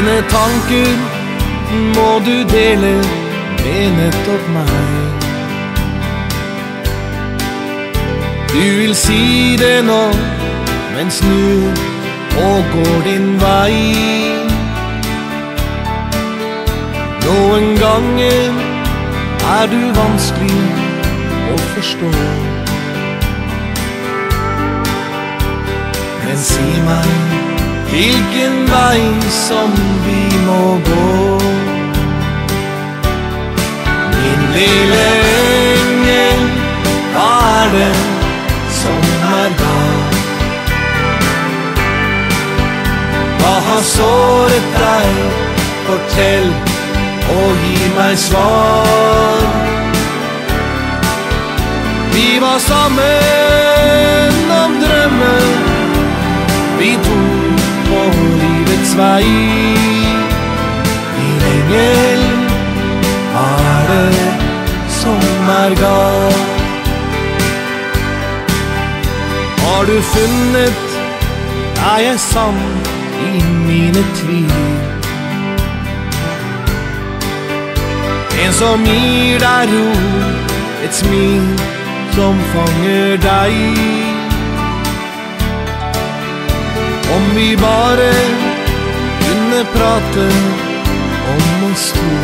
Dine tanker må du dele med nettopp meg. Du vil si det nå, men snu og går din vei. Noen ganger du vanskelig å forstå. Men si meg hvilken vei som vi må gå. Min lille engel, hva det som galt? Hva har såret deg? Fortell og gi meg svar. Vi var sammen om drømmen, vi to på livets vei. Min engel, hva det som galt? Har du funnet, jeg sann i mine tvil? En som gir deg ro, et smil som fanger deg. Om vi bare kunne prate om oss to,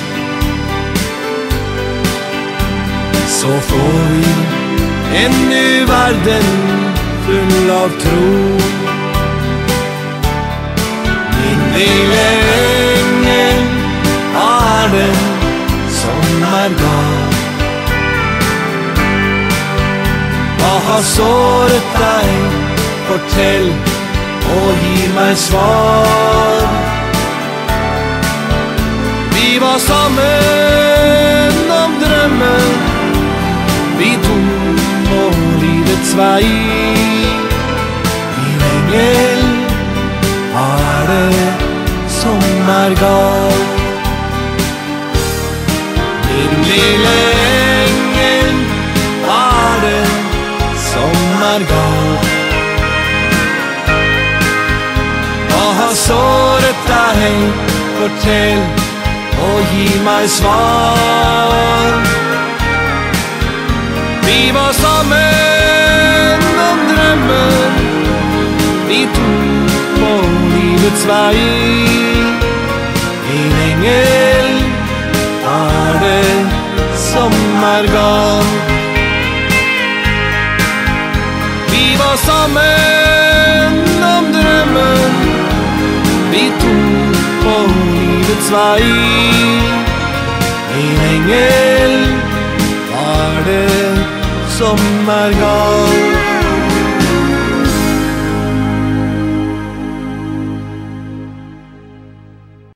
så får vi en ny verden full av tro. Min lille engel, hva det som galt? Hva har såret deg? Fortell og gi meg svar. Vi var sammen om drømmen, vi to på livets vei. Min engel, hva det som galt? Min lille engel, hva det som galt? Hva har såret deg? Fortell og gi meg svar. Vi var sammen om drømmen, vi to på livets vei. Min engel, hva det som galt? Vi var sammen om drømmen, vi to på livets vei. Min engel, hva det som galt?